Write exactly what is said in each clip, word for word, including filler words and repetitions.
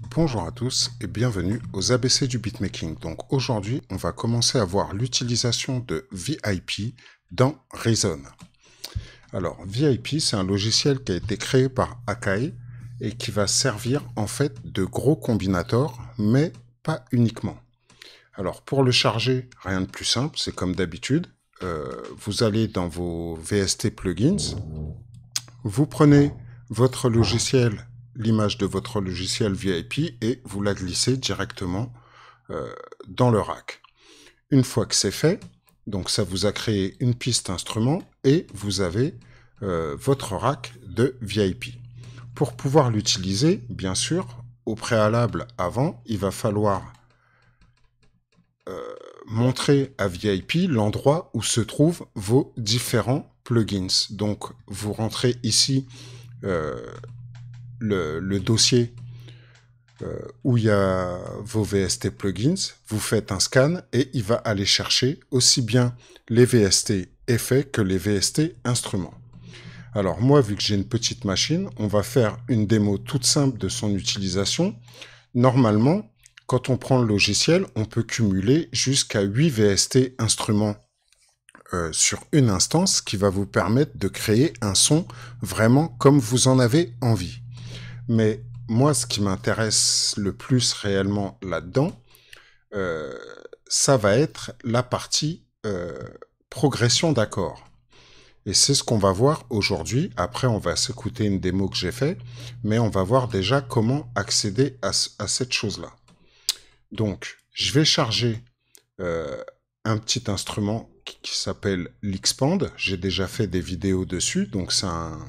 Bonjour à tous et bienvenue aux A B C du beatmaking. Donc aujourd'hui, on va commencer à voir l'utilisation de V I P dans Reason. Alors V I P, c'est un logiciel qui a été créé par Akai et qui va servir en fait de gros combinator, mais pas uniquement. Alors pour le charger, rien de plus simple, c'est comme d'habitude. Euh, vous allez dans vos V S T plugins, vous prenez votre logiciel, l'image de votre logiciel V I P et vous la glissez directement euh, dans le rack. Une fois que c'est fait, donc ça vous a créé une piste instrument et vous avez euh, votre rack de V I P. Pour pouvoir l'utiliser, bien sûr, au préalable avant, il va falloir euh, montrer à V I P l'endroit où se trouvent vos différents plugins. Donc vous rentrez ici euh, le, le dossier euh, où il y a vos V S T plugins, vous faites un scan et il va aller chercher aussi bien les V S T effets que les V S T instruments. Alors moi, vu que j'ai une petite machine, on va faire une démo toute simple de son utilisation. Normalement, quand on prend le logiciel, on peut cumuler jusqu'à huit V S T instruments euh, sur une instance qui va vous permettre de créer un son vraiment comme vous en avez envie. Mais moi, ce qui m'intéresse le plus réellement là-dedans, euh, ça va être la partie euh, progression d'accords. Et c'est ce qu'on va voir aujourd'hui. Après, on va s'écouter une démo que j'ai fait, mais on va voir déjà comment accéder à, à cette chose-là. Donc, je vais charger euh, un petit instrument qui, qui s'appelle l'Xpand. J'ai déjà fait des vidéos dessus, donc c'est un...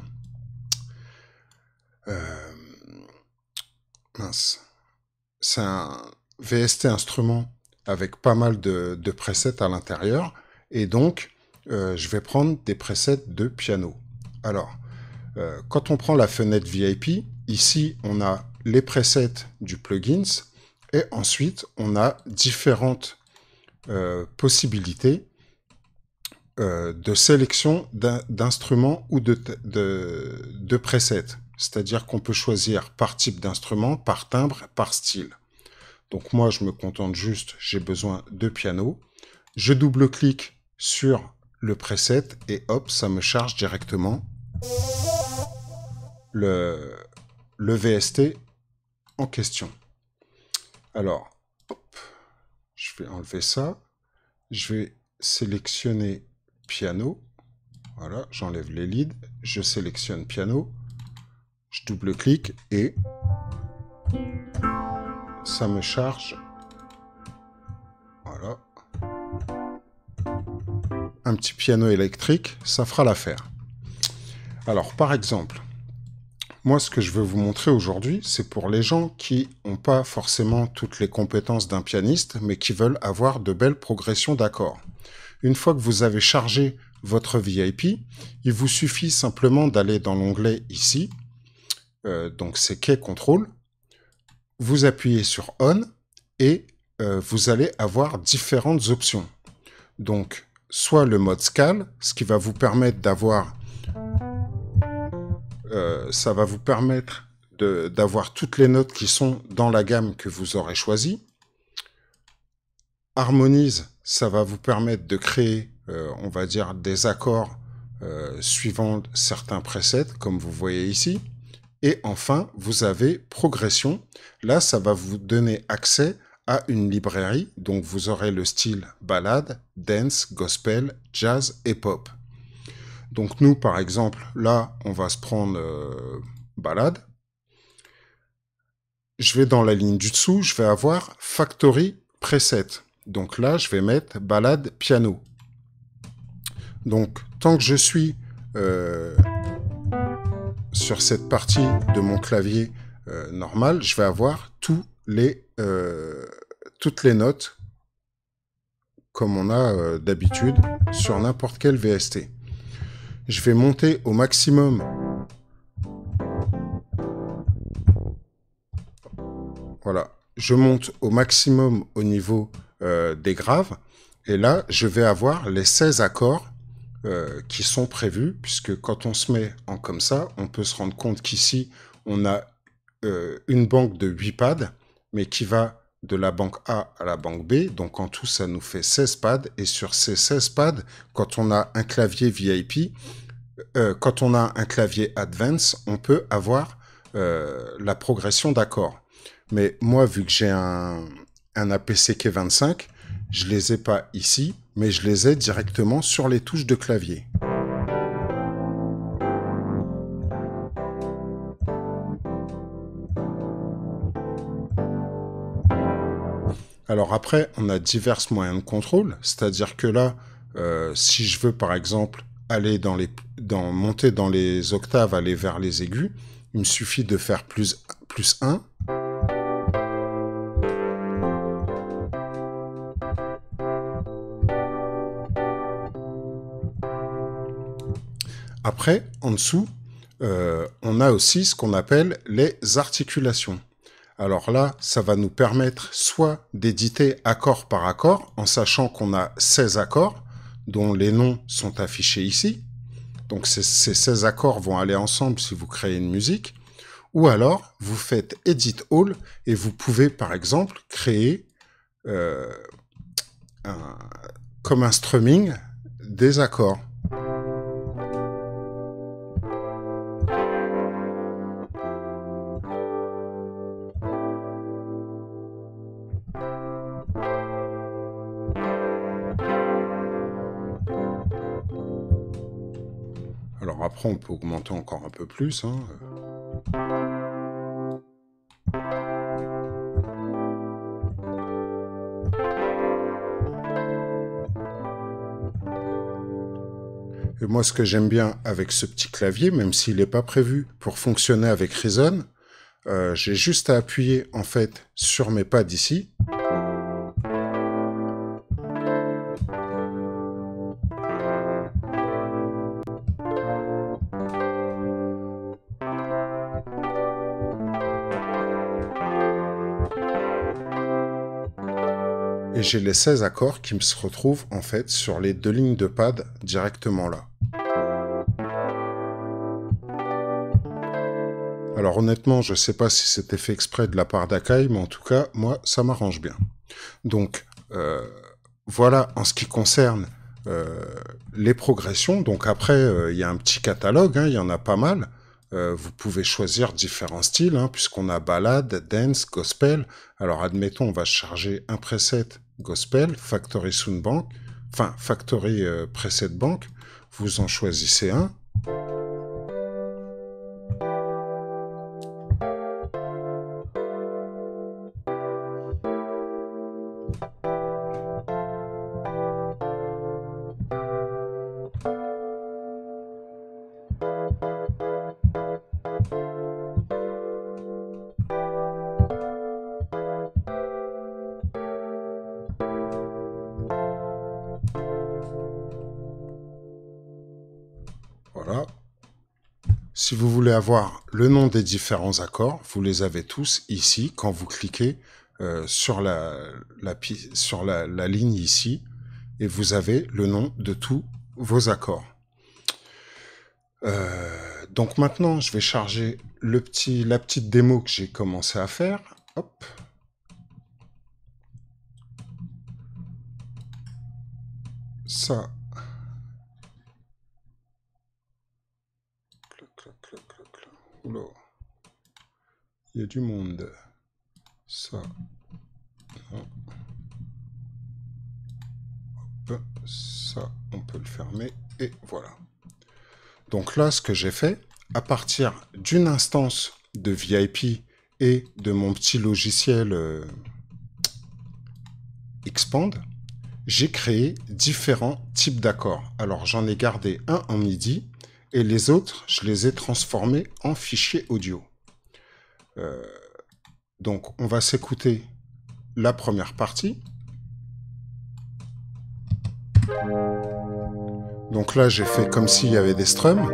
Euh, mince. C'est un V S T instrument avec pas mal de, de presets à l'intérieur. Et donc, euh, je vais prendre des presets de piano. Alors, euh, quand on prend la fenêtre V I P, ici, on a les presets du plugins. Et ensuite, on a différentes euh, possibilités euh, de sélection d'instruments ou de, de, de presets. C'est-à-dire qu'on peut choisir par type d'instrument, par timbre, par style. Donc moi, je me contente juste, j'ai besoin de piano. Je double-clique sur le preset et hop, ça me charge directement le, le V S T en question. Alors, hop, je vais enlever ça. Je vais sélectionner piano. Voilà, j'enlève les leads. Je sélectionne piano. Je double-clique et ça me charge. Voilà. Un petit piano électrique, ça fera l'affaire. Alors, par exemple, moi, ce que je veux vous montrer aujourd'hui, c'est pour les gens qui n'ont pas forcément toutes les compétences d'un pianiste, mais qui veulent avoir de belles progressions d'accords. Une fois que vous avez chargé votre V I P, il vous suffit simplement d'aller dans l'onglet ici, euh, donc c'est Key Control, vous appuyez sur On et euh, vous allez avoir différentes options. Donc, soit le mode scale, ce qui va vous permettre d'avoir, euh, ça va vous permettre d'avoir toutes les notes qui sont dans la gamme que vous aurez choisie. Harmonise, ça va vous permettre de créer, euh, on va dire, des accords euh, suivant certains presets, comme vous voyez ici. Et enfin, vous avez progression. Là, ça va vous donner accès à une librairie. Donc, vous aurez le style ballade, dance, gospel, jazz et pop. Donc, nous, par exemple, là, on va se prendre euh, ballade. Je vais dans la ligne du dessous, je vais avoir Factory Preset. Donc là, je vais mettre ballade piano. Donc, tant que je suis euh, sur cette partie de mon clavier euh, normal, je vais avoir tous les, euh, toutes les notes comme on a euh, d'habitude sur n'importe quel V S T. Je vais monter au maximum. Voilà, je monte au maximum au niveau euh, des graves. Et là, je vais avoir les seize accords Euh, qui sont prévus, puisque quand on se met en comme ça, on peut se rendre compte qu'ici, on a euh, une banque de huit pads, mais qui va de la banque A à la banque B. Donc en tout, ça nous fait seize pads. Et sur ces seize pads, quand on a un clavier V I P, euh, quand on a un clavier Advance, on peut avoir euh, la progression d'accords. Mais moi, vu que j'ai un, un A P C K vingt-cinq, je les ai pas ici, mais je les ai directement sur les touches de clavier. Alors après, on a divers moyens de contrôle, c'est-à-dire que là, euh, si je veux par exemple aller dans les, dans, monter dans les octaves, aller vers les aigus, il me suffit de faire plus, plus un. Après, en dessous, euh, on a aussi ce qu'on appelle les articulations. Alors là, ça va nous permettre soit d'éditer accord par accord, en sachant qu'on a seize accords, dont les noms sont affichés ici. Donc ces, ces seize accords vont aller ensemble si vous créez une musique. Ou alors, vous faites Edit All et vous pouvez, par exemple, créer euh, un, comme un strumming des accords. Alors après, on peut augmenter encore un peu plus. Hein. Et moi, ce que j'aime bien avec ce petit clavier, même s'il n'est pas prévu pour fonctionner avec Reason, euh, j'ai juste à appuyer en fait sur mes pads ici. Et j'ai les seize accords qui me se retrouvent en fait sur les deux lignes de pad directement là. Alors honnêtement, je ne sais pas si c'était fait exprès de la part d'Akai, mais en tout cas, moi, ça m'arrange bien. Donc, euh, voilà en ce qui concerne euh, les progressions. Donc après, il euh, y a un petit catalogue, hein, il y en a pas mal. Euh, vous pouvez choisir différents styles, hein, puisqu'on a ballade, dance, gospel. Alors admettons, on va charger un preset gospel, Factory Sound Bank, enfin Factory euh, Preset Bank. Vous en choisissez un. Voilà. Si vous voulez avoir le nom des différents accords, vous les avez tous ici quand vous cliquez euh, sur, la, la, sur la, la ligne ici et vous avez le nom de tous vos accords. Euh, donc maintenant, je vais charger le petit, la petite démo que j'ai commencé à faire. Hop. Ça. Clac, clac, clac, clac, clac. Oula. Il y a du monde. Ça. Non. Hop. Ça, on peut le fermer. Et voilà. Donc là, ce que j'ai fait, à partir d'une instance de V I P et de mon petit logiciel euh, Expand, j'ai créé différents types d'accords. Alors j'en ai gardé un en MIDI et les autres, je les ai transformés en fichiers audio. Euh, donc on va s'écouter la première partie. Donc là j'ai fait comme s'il y avait des strums.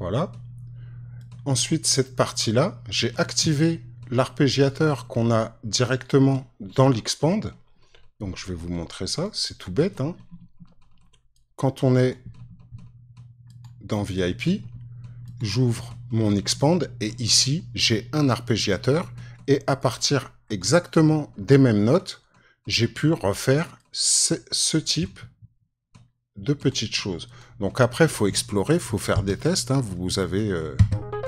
Voilà. Ensuite, cette partie-là, j'ai activé l'arpégiateur qu'on a directement dans l'Xpand. Donc, je vais vous montrer ça. C'est tout bête, hein. Quand on est dans V I P, j'ouvre mon Xpand et ici, j'ai un arpégiateur. Et à partir exactement des mêmes notes, j'ai pu refaire ce, ce type de petites choses. Donc après, il faut explorer, il faut faire des tests. Hein. Vous avez... Euh...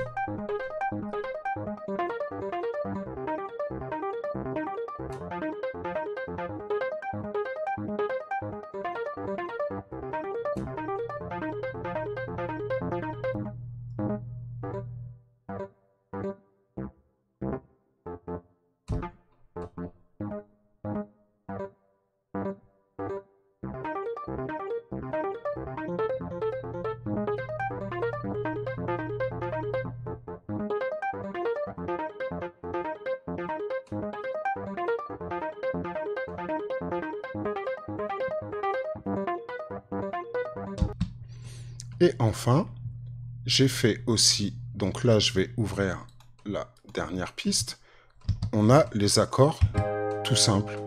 Et enfin, j'ai fait aussi, donc là je vais ouvrir la dernière piste, on a les accords tout simples.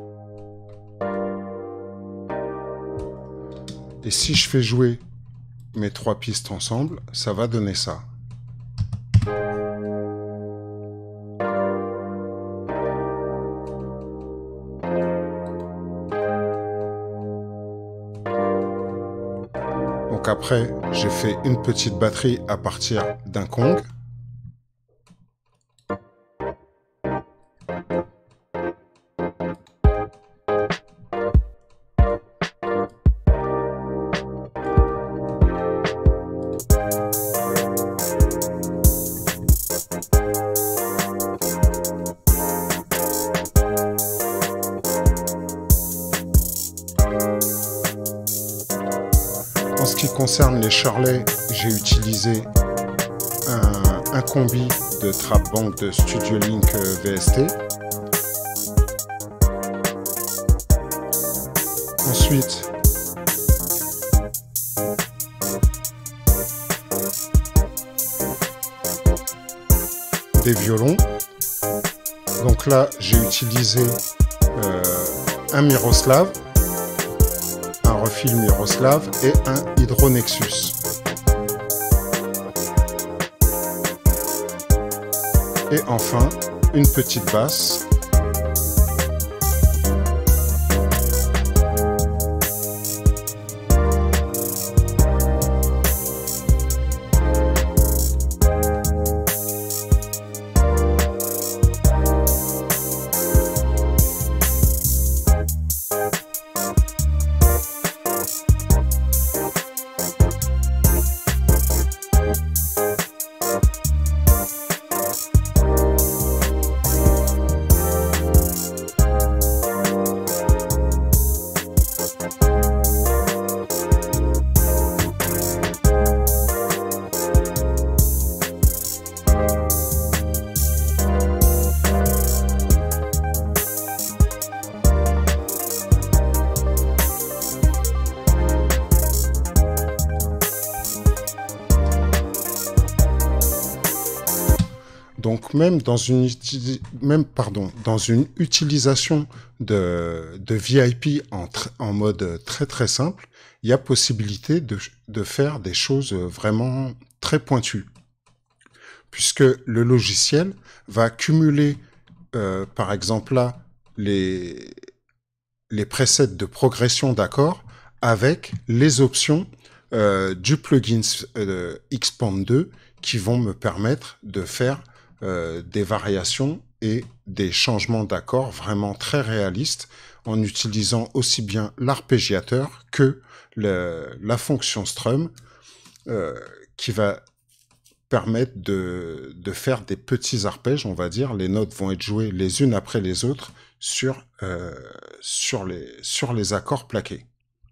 Et si je fais jouer mes trois pistes ensemble, ça va donner ça. Donc après, j'ai fait une petite batterie à partir d'un Kong. En ce qui concerne les Shirley, j'ai utilisé un, un combi de Trap Bank de Studio Link V S T. Ensuite, des violons. Donc là, j'ai utilisé euh, un Miroslav, un refil Miroslav et un Hydronexus. Et enfin, une petite basse. Donc même dans une, même, pardon, dans une utilisation de, de V I P en, en mode très très simple, il y a possibilité de, de faire des choses vraiment très pointues. Puisque le logiciel va cumuler, euh, par exemple là, les, les presets de progression d'accords avec les options euh, du plugin euh, Xpand deux qui vont me permettre de faire Euh, des variations et des changements d'accords vraiment très réalistes en utilisant aussi bien l'arpégiateur que le, la fonction strum euh, qui va permettre de, de faire des petits arpèges, on va dire. Les notes vont être jouées les unes après les autres sur, euh, sur, les, sur les accords plaqués.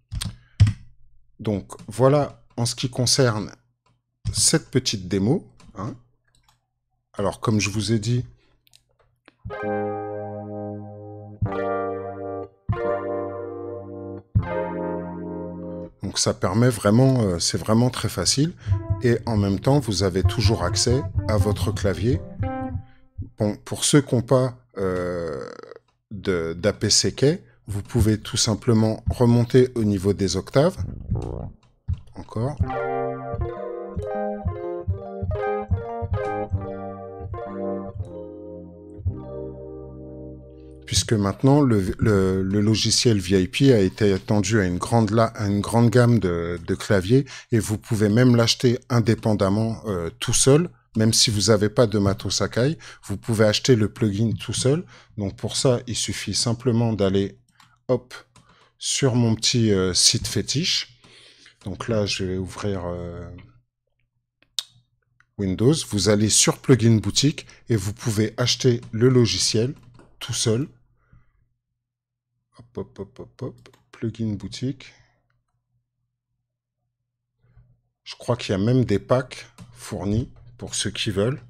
Donc voilà en ce qui concerne cette petite démo, hein. Alors, comme je vous ai dit, donc ça permet vraiment, euh, c'est vraiment très facile. et en même temps, vous avez toujours accès à votre clavier. Bon, pour ceux qui n'ont pas euh, d'A P C Key, vous pouvez tout simplement remonter au niveau des octaves. Encore. Puisque maintenant, le, le, le logiciel V I P a été étendu à une grande, la, à une grande gamme de, de claviers, et vous pouvez même l'acheter indépendamment euh, tout seul. Même si vous n'avez pas de matos Akai, vous pouvez acheter le plugin tout seul. Donc pour ça, il suffit simplement d'aller hop sur mon petit euh, site fétiche. Donc là, je vais ouvrir euh, Windows. Vous allez sur Plugin Boutique et vous pouvez acheter le logiciel tout seul. Hop, hop, hop, hop, hop. Plugin Boutique. Je crois qu'il y a même des packs fournis pour ceux qui veulent.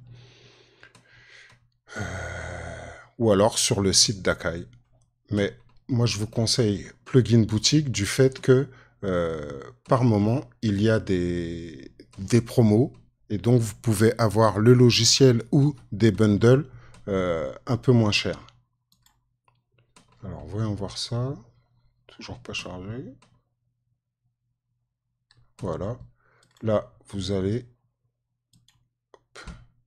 Euh, ou alors sur le site d'Akai. Mais moi, je vous conseille Plugin Boutique du fait que euh, par moment, il y a des, des promos. Et donc, vous pouvez avoir le logiciel ou des bundles euh, un peu moins chers. Alors, voyons voir ça. Toujours pas chargé. Voilà. Là, vous allez... Hop.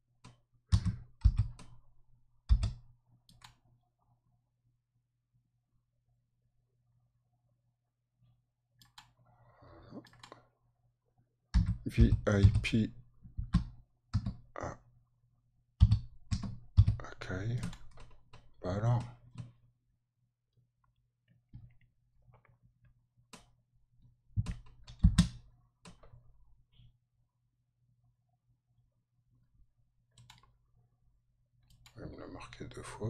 V I P à Akai. Bah alors. Je vais me le marquer deux fois.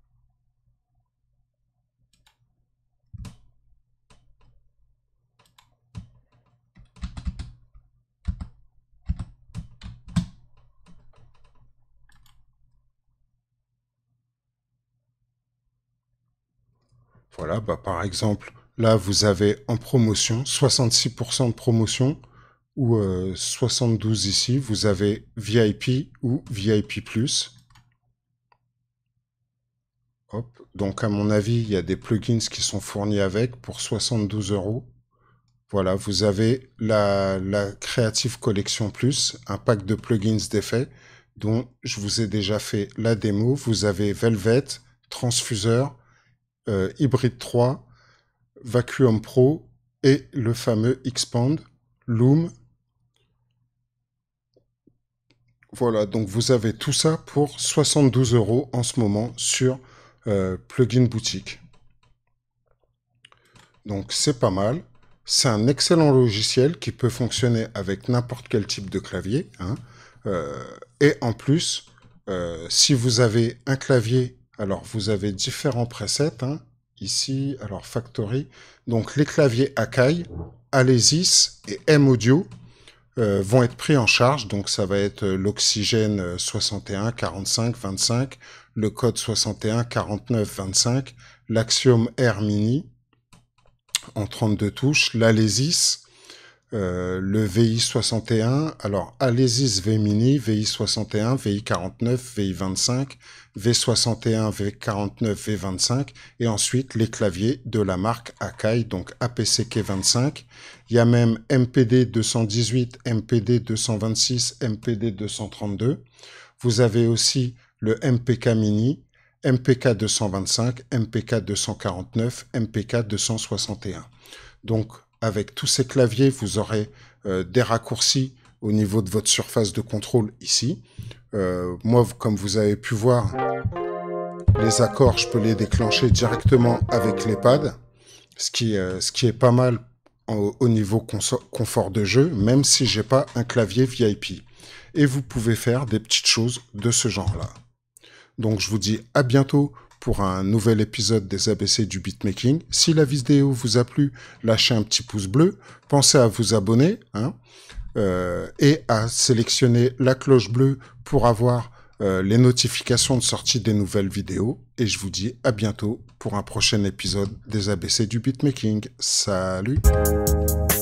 Voilà, bah par exemple, là vous avez en promotion soixante-six pour cent de promotion ou euh, soixante-douze ici. Vous avez V I P ou V I P plus. Hop. Donc à mon avis, il y a des plugins qui sont fournis avec pour soixante-douze euros. Voilà, vous avez la, la Creative Collection Plus, un pack de plugins d'effets dont je vous ai déjà fait la démo. Vous avez Velvet, Transfuseur, euh, Hybrid trois, Vacuum Pro et le fameux Expand, Loom. Voilà, donc vous avez tout ça pour soixante-douze euros en ce moment sur euh, Plugin Boutique. Donc c'est pas mal. C'est un excellent logiciel qui peut fonctionner avec n'importe quel type de clavier. Hein. Euh, et en plus, euh, si vous avez un clavier, alors vous avez différents presets. Hein. Ici, alors Factory. Donc les claviers Akai, Alesis et M-Audio euh, vont être pris en charge. Donc ça va être l'Oxygène soixante et un, quarante-cinq, vingt-cinq, le code soixante et un, quarante-neuf, vingt-cinq, l'Axiom Air Mini en trente-deux touches, l'Alesis, euh, le V I soixante et un, alors Alesis V Mini, V I soixante et un, V I quarante-neuf, V I vingt-cinq, V soixante et un, V quarante-neuf, V vingt-cinq, et ensuite les claviers de la marque Akai, donc A P C Key vingt-cinq. Il y a même M P D deux cent dix-huit, M P D deux cent vingt-six, M P D deux cent trente-deux. Vous avez aussi le M P K Mini, M P K deux cent vingt-cinq, M P K deux cent quarante-neuf, M P K deux cent soixante et un. Donc, avec tous ces claviers, vous aurez euh, des raccourcis au niveau de votre surface de contrôle ici. Euh, moi, comme vous avez pu voir, les accords, je peux les déclencher directement avec les pads, ce qui, euh, ce qui est pas mal au, au niveau confort de jeu, même si j'ai pas un clavier V I P. Et vous pouvez faire des petites choses de ce genre-là. Donc je vous dis à bientôt pour un nouvel épisode des A B C du beatmaking. Si la vidéo vous a plu, lâchez un petit pouce bleu. Pensez à vous abonner hein, euh, et à sélectionner la cloche bleue pour avoir euh, les notifications de sortie des nouvelles vidéos. Et je vous dis à bientôt pour un prochain épisode des A B C du beatmaking. Salut!